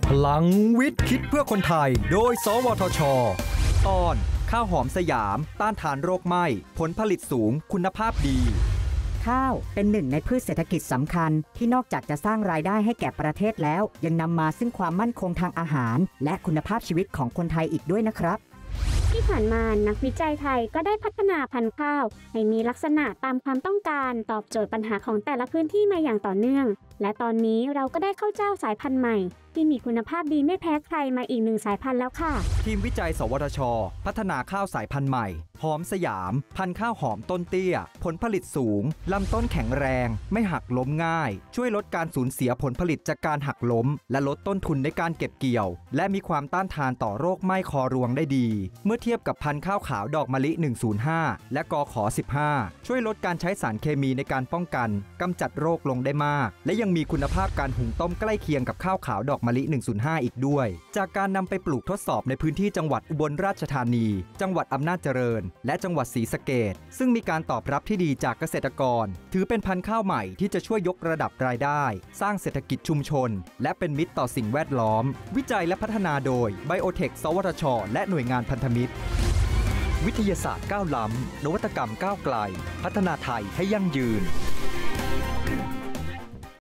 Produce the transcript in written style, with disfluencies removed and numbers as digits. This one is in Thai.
พลังวิทย์คิดเพื่อคนไทยโดยสวทช.ตอนข้าวหอมสยามต้านทานโรคไหม้ผลผลิตสูงคุณภาพดีข้าวเป็นหนึ่งในพืชเศรษฐกิจสำคัญที่นอกจากจะสร้างรายได้ให้แก่ประเทศแล้วยังนำมาซึ่งความมั่นคงทางอาหารและคุณภาพชีวิตของคนไทยอีกด้วยนะครับที่ผ่านมานักวิจัยไทยก็ได้พัฒนาพันธุ์ข้าวให้มีลักษณะตามความต้องการตอบโจทย์ปัญหาของแต่ละพื้นที่มาอย่างต่อเนื่องและตอนนี้เราก็ได้ข้าวเจ้าสายพันธุ์ใหม่ที่มีคุณภาพดีไม่แพ้ใครมาอีกหนึ่งสายพันธุ์แล้วค่ะทีมวิจัยสวทช.พัฒนาข้าวสายพันธุ์ใหม่หอมสยามพันธุ์ข้าวหอมต้นเตี้ยผลผลิตสูงลำต้นแข็งแรงไม่หักล้มง่ายช่วยลดการสูญเสียผลผลิตจากการหักล้มและลดต้นทุนในการเก็บเกี่ยวและมีความต้านทานต่อโรคไหม้คอรวงได้ดีเมื่อเทียบกับพันธุ์ข้าวขาวดอกมะลิ 105 และกข15ช่วยลดการใช้สารเคมีในการป้องกันกำจัดโรคลงได้มากและยังมีคุณภาพการหุงต้มใกล้เคียงกับข้าวขาวดอกมะลิ 105 อีกด้วยจากการนำไปปลูกทดสอบในพื้นที่จังหวัดอุบลราชธานีจังหวัดอำนาจเจริญและจังหวัดศรีสะเกษซึ่งมีการตอบรับที่ดีจากเกษตรกรถือเป็นพันธุ์ข้าวใหม่ที่จะช่วยยกระดับรายได้สร้างเศรษฐกิจชุมชนและเป็นมิตรต่อสิ่งแวดล้อมวิจัยและพัฒนาโดยไบโอเทคสวทช.และหน่วยงานพันธมิตรวิทยาศาสตร์ก้าวล้ำนวัตกรรมก้าวไกลพัฒนาไทยให้ยั่งยืน